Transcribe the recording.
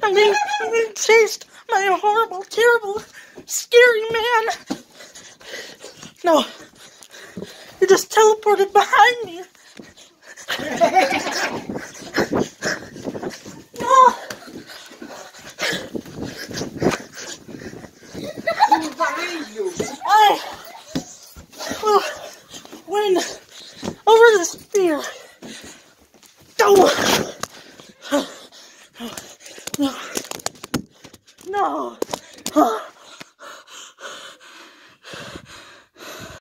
I'm being chased by a horrible, terrible, scary man. No. You just teleported behind me. No. I will win over this fear. Go.